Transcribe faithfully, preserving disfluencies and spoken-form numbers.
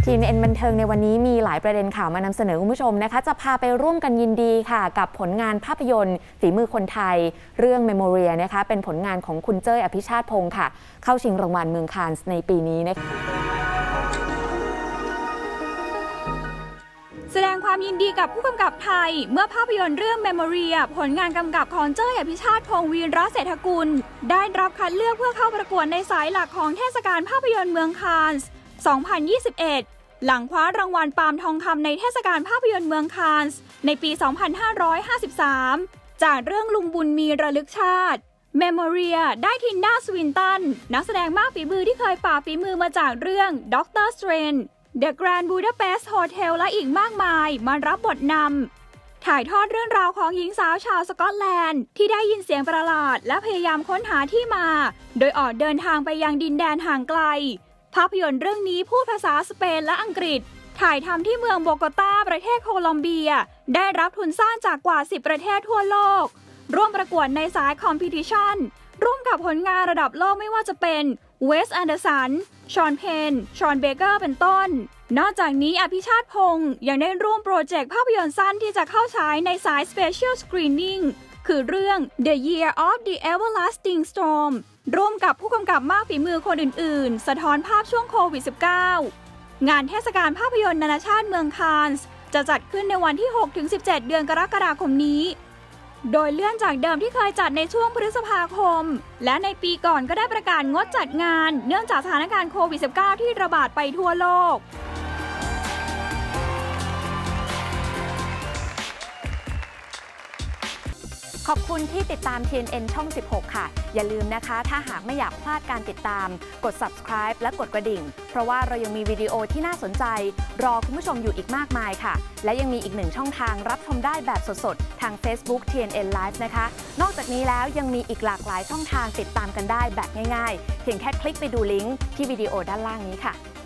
ที เอ็น เอ็น บันเทิงในวันนี้มีหลายประเด็นข่าวมานำเสนอคุณผู้ชมนะคะจะพาไปร่วมกันยินดีค่ะกับผลงานภาพยนตร์ฝีมือคนไทยเรื่อง Memoria นะคะเป็นผลงานของคุณเจ้ยอภิชาติพงศ์ค่ะเข้าชิงรางวัลเมืองคานส์ในปีนี้นะคะแสดงความยินดีกับผู้กำกับไทยเมื่อภาพยนตร์เรื่อง Memoria ผลงานกำกับของเจ้ยอภิชาติพงศ์วีระเศรษฐกุลได้รับคัดเลือกเพื่อเข้าประกวดในสายหลักของเทศกาลภาพยนตร์เมืองคานส์ สองพันยี่สิบเอ็ด หลังคว้ารางวัลปาล์มทองคำในเทศกาลภาพยนตร์เมืองคานส์ในปี สองพันห้าร้อยห้าสิบสาม จากเรื่องลุงบุญมีระลึกชาติ Memoria ได้ทินดา สวินตันนักแสดงมากฝีมือที่เคยฝ่าฝีมือมาจากเรื่อง ด็อกเตอร์ สเตรนจ์ The Grand Budapest Hotel และอีกมากมายมารับบทนำถ่ายทอดเรื่องราวของหญิงสาวชาวสกอตแลนด์ที่ได้ยินเสียงประหลาดและพยายามค้นหาที่มาโดยออกเดินทางไปยังดินแดนห่างไกลภาพยนตร์เรื่องนี้พูดภาษาสเปนและอังกฤษถ่ายทำที่เมืองโบโกตาประเทศโคลอมเบียได้รับทุนสร้างจากกว่าสิบประเทศทั่วโลกร่วมประกวดในสายคอมพิทิชันร่วมกับผลงานระดับโลกไม่ว่าจะเป็นเวส แอนเดอร์สัน ชอน เพน ชอน เบเกอร์เป็นต้นนอกจากนี้อภิชาติพงศ์ยังได้ร่วมโปรเจกต์ภาพยนตร์สั้นที่จะเข้าฉายในสาย Special Screening คือเรื่อง The Year of the Everlasting Storm ร่วมกับผู้กำกับมากฝีมือคนอื่นๆสะท้อนภาพช่วงโควิด สิบเก้า งานเทศกาลภาพยนตร์นานาชาติเมืองคานส์จะจัดขึ้นในวันที่ หกถึงสิบเจ็ด เดือนกรกฎาคมนี้โดยเลื่อนจากเดิมที่เคยจัดในช่วงพฤษภาคมและในปีก่อนก็ได้ประกาศงดจัดงานเนื่องจากสถานการณ์โควิด สิบเก้า ที่ระบาดไปทั่วโลกขอบคุณที่ติดตาม ที เอ็น เอ็น ช่อง สิบหก ค่ะอย่าลืมนะคะถ้าหากไม่อยากพลาดการติดตามกด ซับสไครบ์ และกดกระดิ่งเพราะว่าเรายังมีวิดีโอที่น่าสนใจรอคุณผู้ชมอยู่อีกมากมายค่ะและยังมีอีกหนึ่งช่องทางรับชมได้แบบสดๆทาง Facebook ที เอ็น เอ็น Live นะคะนอกจากนี้แล้วยังมีอีกหลากหลายช่องทางติดตามกันได้แบบง่ายๆเพียงแค่คลิกไปดูลิงก์ที่วิดีโอด้านล่างนี้ค่ะ